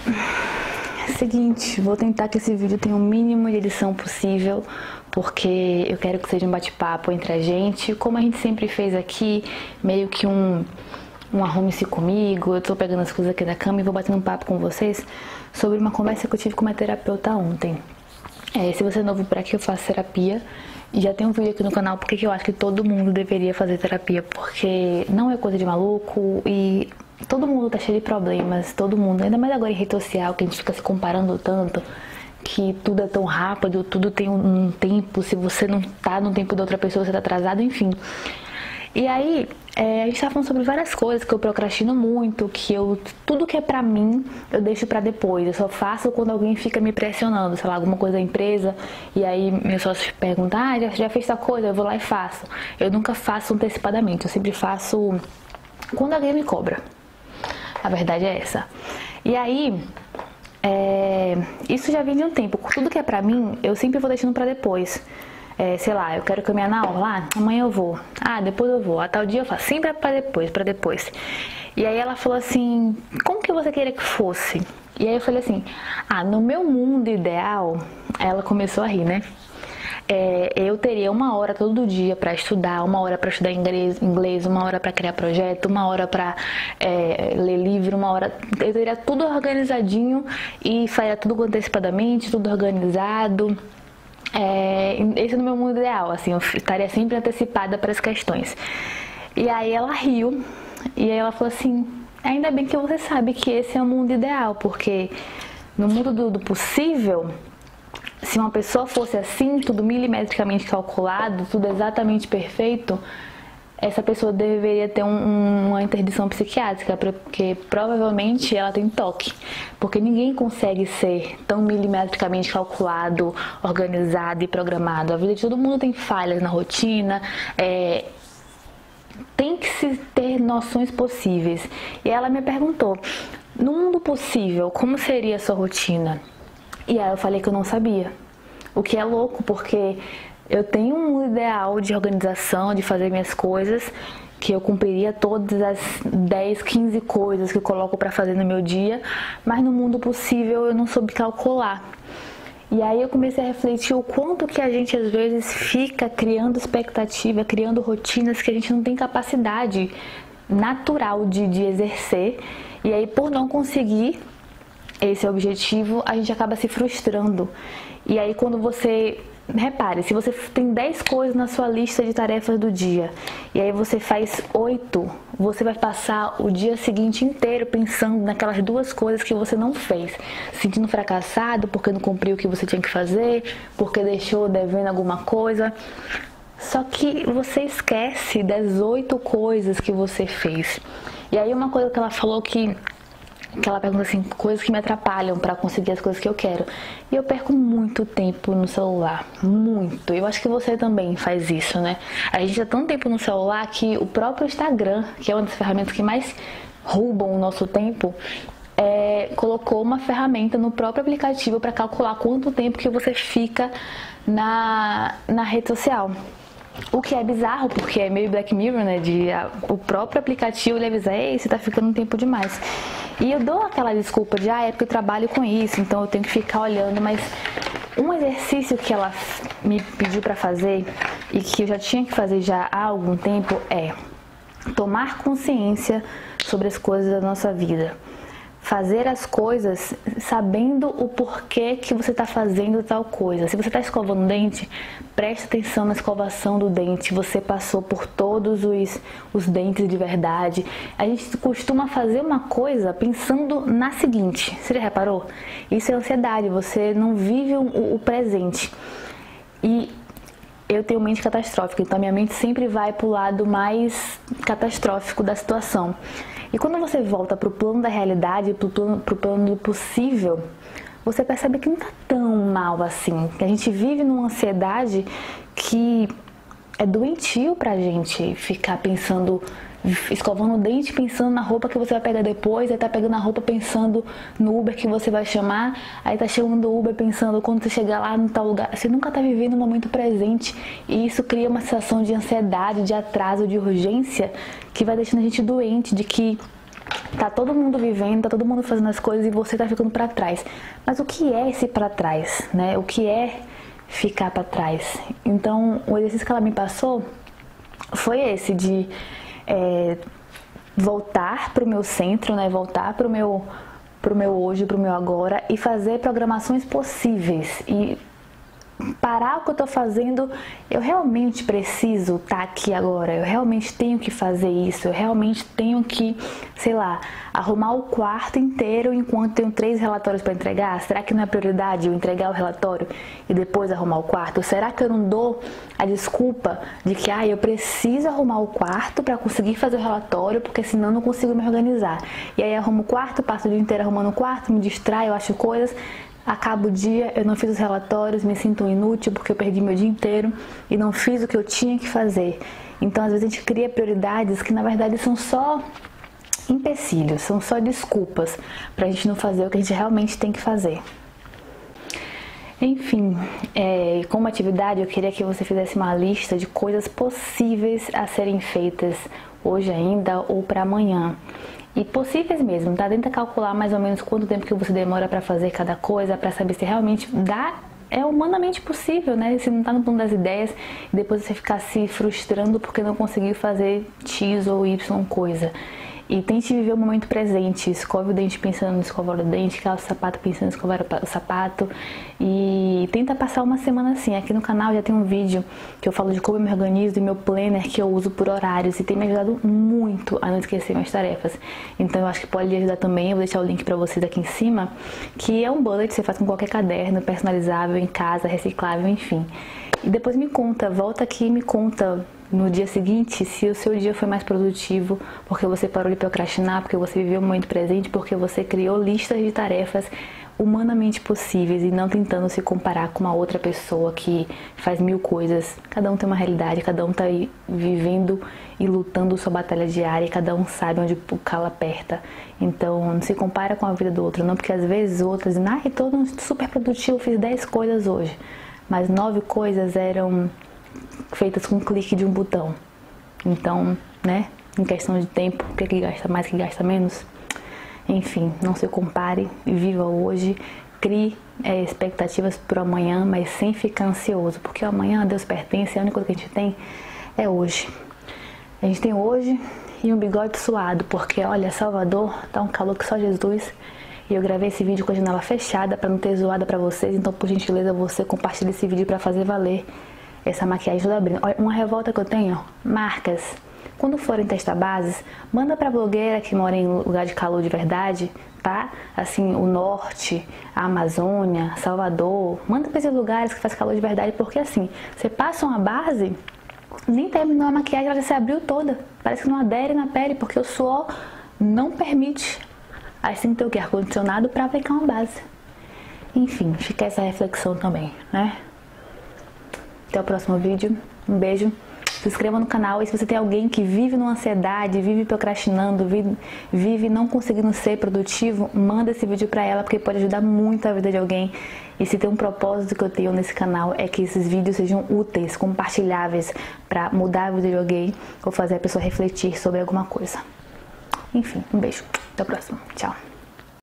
Seguinte, vou tentar que esse vídeo tenha o mínimo de edição possível, porque eu quero que seja um bate-papo entre a gente, como a gente sempre fez aqui, meio que um arrume-se comigo. Eu tô pegando as coisas aqui da cama e vou batendo um papo com vocês sobre uma conversa que eu tive com uma terapeuta ontem. Se você é novo por aqui, eu faço terapia e já tem um vídeo aqui no canal porque eu acho que todo mundo deveria fazer terapia, porque não é coisa de maluco e todo mundo tá cheio de problemas, todo mundo, ainda mais agora em rede social, que a gente fica se comparando tanto, que tudo é tão rápido, tudo tem um tempo, se você não tá no tempo da outra pessoa, você tá atrasado, enfim. E aí, a gente tá falando sobre várias coisas que eu procrastino muito, que tudo que é pra mim, eu deixo pra depois. Eu só faço quando alguém fica me pressionando, sei lá, alguma coisa da empresa, e aí meu sócio pergunta, já fez tal coisa? Eu vou lá e faço. Eu nunca faço antecipadamente, eu sempre faço quando alguém me cobra. A verdade é essa. E aí, isso já vem de um tempo. Tudo que é pra mim, eu sempre vou deixando pra depois. Sei lá, eu quero caminhar na aula, amanhã eu vou, depois eu vou, a tal dia eu faço, sempre é pra depois. E aí ela falou assim, como que você queria que fosse? E aí eu falei assim, no meu mundo ideal, ela começou a rir, né? Eu teria 1 hora todo dia pra estudar, 1 hora pra estudar inglês, 1 hora pra criar projeto, 1 hora pra ler livro, 1 hora... Eu teria tudo organizadinho e faria tudo antecipadamente, tudo organizado. Esse é o meu mundo ideal, assim, eu estaria sempre antecipada para as questões. E aí ela riu, e aí ela falou assim, ainda bem que você sabe que esse é o mundo ideal, porque no mundo do possível, se uma pessoa fosse assim, tudo milimetricamente calculado, tudo exatamente perfeito, essa pessoa deveria ter uma interdição psiquiátrica, porque provavelmente ela tem toque, porque ninguém consegue ser tão milimetricamente calculado, organizado e programado. A vida de todo mundo tem falhas na rotina, tem que se ter noções possíveis. E ela me perguntou, no mundo possível, como seria a sua rotina? E aí eu falei que eu não sabia, o que é louco, porque eu tenho um ideal de organização, de fazer minhas coisas, que eu cumpriria todas as 10, 15 coisas que eu coloco pra fazer no meu dia, mas no mundo possível eu não soube calcular. E aí eu comecei a refletir o quanto que a gente às vezes fica criando expectativa, criando rotinas que a gente não tem capacidade natural de exercer, e aí por não conseguir esse objetivo, a gente acaba se frustrando. E aí quando você... Repare, se você tem 10 coisas na sua lista de tarefas do dia e aí você faz 8, você vai passar o dia seguinte inteiro pensando naquelas 2 coisas que você não fez, se sentindo fracassado porque não cumpriu o que você tinha que fazer, porque deixou devendo alguma coisa. Só que você esquece das 8 coisas que você fez. E aí uma coisa que ela falou que ela pergunta assim, coisas que me atrapalham pra conseguir as coisas que eu quero. E eu perco muito tempo no celular, muito. Eu acho que você também faz isso, né? A gente tá tanto tempo no celular que o próprio Instagram, que é uma das ferramentas que mais roubam o nosso tempo, colocou uma ferramenta no próprio aplicativo pra calcular quanto tempo que você fica na rede social. O que é bizarro, porque é meio Black Mirror, né? O próprio aplicativo ele avisa, ei, você tá ficando um tempo demais. E eu dou aquela desculpa de, é porque eu trabalho com isso, então eu tenho que ficar olhando, mas um exercício que ela me pediu pra fazer e que eu já tinha que fazer já há algum tempo é tomar consciência sobre as coisas da nossa vida. Fazer as coisas sabendo o porquê que você está fazendo tal coisa. Se você está escovando o dente, preste atenção na escovação do dente. Você passou por todos os dentes de verdade. A gente costuma fazer uma coisa pensando na seguinte. Você já reparou? Isso é ansiedade. Você não vive o presente. E eu tenho mente catastrófica, então minha mente sempre vai para o lado mais catastrófico da situação. E quando você volta para o plano da realidade, para o plano do possível, você percebe que não está tão mal assim. Que a gente vive numa ansiedade que é doentio pra gente ficar pensando, escovando o dente, pensando na roupa que você vai pegar depois, aí tá pegando a roupa pensando no Uber que você vai chamar, aí tá chegando o Uber pensando quando você chegar lá no tal lugar. Você nunca tá vivendo o momento presente e isso cria uma sensação de ansiedade, de atraso, de urgência que vai deixando a gente doente, de que Tá todo mundo vivendo, tá todo mundo fazendo as coisas e você tá ficando pra trás. Mas o que é esse pra trás, né? O que é ficar pra trás? Então, o exercício que ela me passou foi esse de voltar pro meu centro, né? Voltar pro meu hoje, pro meu agora e fazer programações possíveis e parar o que eu tô fazendo. Eu realmente preciso estar aqui agora, eu realmente tenho que fazer isso, eu realmente tenho que, sei lá, arrumar o quarto inteiro enquanto tenho 3 relatórios para entregar? Será que não é prioridade eu entregar o relatório e depois arrumar o quarto? Será que eu não dou a desculpa de que eu preciso arrumar o quarto para conseguir fazer o relatório, porque senão eu não consigo me organizar? E aí arrumo o quarto, passo o dia inteiro arrumando o quarto, me distraio, eu acho coisas. Acaba o dia, eu não fiz os relatórios, me sinto inútil porque eu perdi meu dia inteiro e não fiz o que eu tinha que fazer. Então, às vezes a gente cria prioridades que na verdade são só empecilhos, são só desculpas pra gente não fazer o que a gente realmente tem que fazer. Enfim, como atividade eu queria que você fizesse uma lista de coisas possíveis a serem feitas hoje ainda ou para amanhã. E possíveis mesmo, tá? Tenta calcular mais ou menos quanto tempo que você demora para fazer cada coisa, para saber se realmente é humanamente possível, né? Se não tá no plano das ideias, e depois você ficar se frustrando porque não conseguiu fazer X ou Y coisa. E tente viver o momento presente, escove o dente pensando em escovar o dente, calça o sapato pensando em escovar o sapato. E tenta passar uma semana assim. Aqui no canal já tem um vídeo que eu falo de como eu me organizo e meu planner que eu uso por horários. E tem me ajudado muito a não esquecer minhas tarefas. Então eu acho que pode lhe ajudar também. Eu vou deixar o link pra vocês aqui em cima. Que é um bullet que você faz com qualquer caderno, personalizável, em casa, reciclável, enfim. E depois me conta, volta aqui e me conta no dia seguinte se o seu dia foi mais produtivo, porque você parou de procrastinar, porque você viveu o momento presente, porque você criou listas de tarefas humanamente possíveis e não tentando se comparar com uma outra pessoa que faz 1000 coisas. Cada um tem uma realidade, cada um tá aí vivendo e lutando sua batalha diária, cada um sabe onde o calo aperta. Então não se compara com a vida do outro, não, porque às vezes outras dizem, tô super produtivo, fiz 10 coisas hoje, mas 9 coisas eram feitas com um clique de um botão. Então, né, em questão de tempo, o que gasta mais, o que gasta menos? Enfim, não se compare, viva hoje, crie expectativas para amanhã, mas sem ficar ansioso, porque o amanhã a Deus pertence, a única coisa que a gente tem é hoje. A gente tem hoje e um bigode suado, porque olha, Salvador tá um calor que só Jesus. E eu gravei esse vídeo com a janela fechada para não ter zoada para vocês, então por gentileza você compartilha esse vídeo para fazer valer essa maquiagem toda abrindo. Olha, uma revolta que eu tenho, marcas. Quando forem testar bases, manda pra blogueira que mora em lugar de calor de verdade, tá? Assim, o norte, a Amazônia, Salvador. Manda pra esses lugares que faz calor de verdade, porque assim, você passa uma base, nem terminou a maquiagem, ela já se abriu toda. Parece que não adere na pele, porque o suor não permite. Aí você tem que ter o quê? Ar-condicionado pra aplicar uma base. Enfim, fica essa reflexão também, né? Até o próximo vídeo. Um beijo. Se inscreva no canal. E se você tem alguém que vive numa ansiedade, vive procrastinando, vive não conseguindo ser produtivo, manda esse vídeo pra ela, porque pode ajudar muito a vida de alguém. E se tem um propósito que eu tenho nesse canal, é que esses vídeos sejam úteis, compartilháveis, pra mudar a vida de alguém ou fazer a pessoa refletir sobre alguma coisa. Enfim, um beijo. Até o próximo. Tchau.